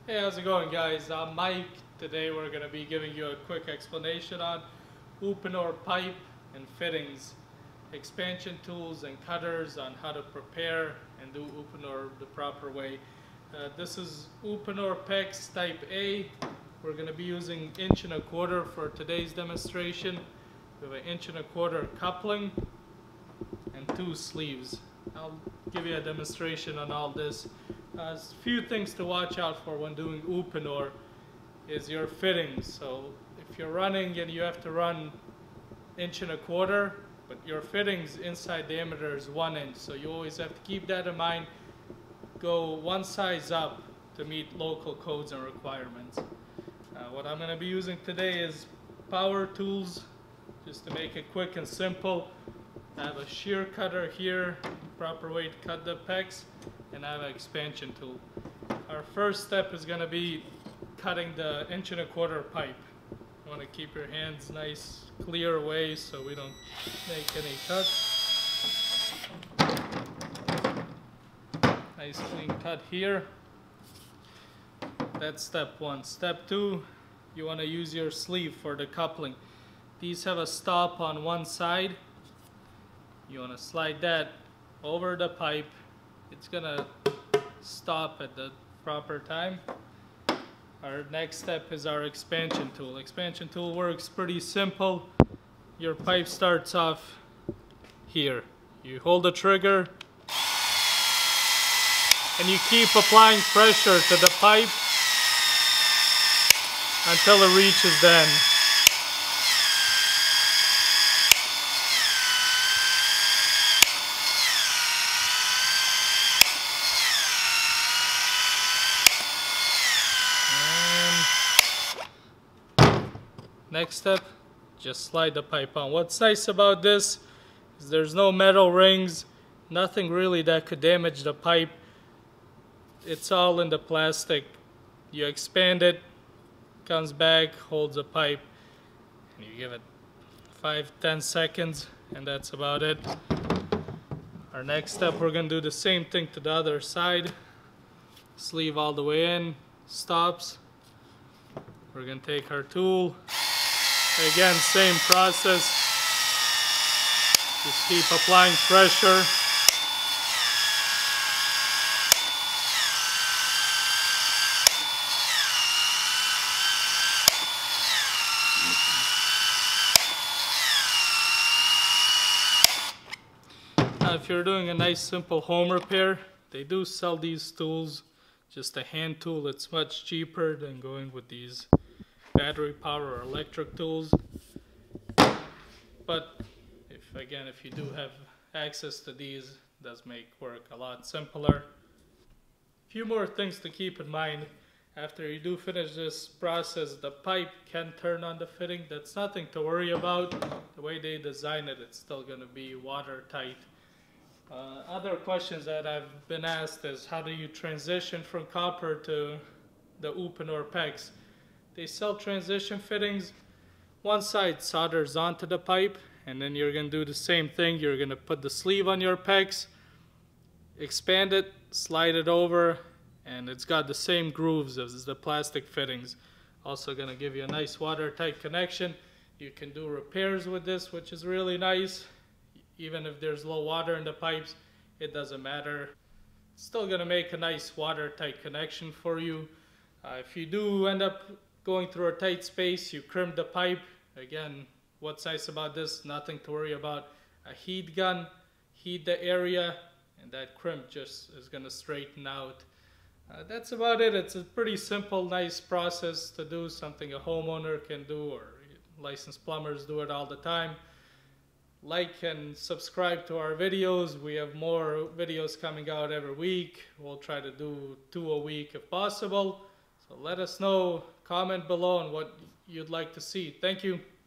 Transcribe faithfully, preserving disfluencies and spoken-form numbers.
Hey, how's it going, guys? I'm Mike. Today we're going to be giving you a quick explanation on Uponor pipe and fittings, expansion tools and cutters, on how to prepare and do Uponor the proper way. Uh, this is Uponor PEX Type A. We're going to be using inch and a quarter for today's demonstration. We have an inch and a quarter coupling and two sleeves. I'll give you a demonstration on all this. A uh, few things to watch out for when doing Uponor is your fittings. So if you're running and you have to run inch and a quarter, but your fittings inside diameter is one inch, so you always have to keep that in mind. Go one size up to meet local codes and requirements. Uh, what I'm going to be using today is power tools, just to make it quick and simple. I have a shear cutter here, proper way to cut the PEX, and I have an expansion tool. Our first step is going to be cutting the inch and a quarter pipe. You want to keep your hands nice, clear away so we don't make any cuts. Nice clean cut here. That's step one. Step two, you want to use your sleeve for the coupling. These have a stop on one side. You want to slide that over the pipe. It's gonna stop at the proper time. Our next step is our expansion tool. Expansion tool works pretty simple. Your pipe starts off here. You hold the trigger and you keep applying pressure to the pipe until it reaches the end. Next step, just slide the pipe on. What's nice about this is there's no metal rings, nothing really that could damage the pipe. It's all in the plastic. You expand it, comes back, holds the pipe, and you give it five, ten seconds, and that's about it. Our next step, we're going to do the same thing to the other side. Sleeve all the way in, stops. We're going to take our tool. Again, same process. Just keep applying pressure. Now, if you're doing a nice simple home repair, they do sell these tools. Just a hand tool, it's much cheaper than going with these battery power or electric tools. But if again if you do have access to these, it does make work a lot simpler. A few more things to keep in mind. After you do finish this process, the pipe can turn on the fitting. That's nothing to worry about. The way they design it, it's still going to be watertight. Uh, other questions that I've been asked is, how do you transition from copper to the Uponor PEX? They sell transition fittings. One side solders onto the pipe, and then you're going to do the same thing. You're going to put the sleeve on your PEX, expand it, slide it over, and it's got the same grooves as the plastic fittings. Also going to give you a nice watertight connection. You can do repairs with this, which is really nice. Even if there's low water in the pipes, it doesn't matter. It's still going to make a nice watertight connection for you. Uh, if you do end up going through a tight space, you crimp the pipe. Again, what's nice about this, nothing to worry about. A heat gun, heat the area, and that crimp just is going to straighten out. Uh, that's about it. It's a pretty simple, nice process to do, something a homeowner can do, or licensed plumbers do it all the time. Like and subscribe to our videos. We have more videos coming out every week. We'll try to do two a week if possible. So let us know, comment below on what you'd like to see. Thank you.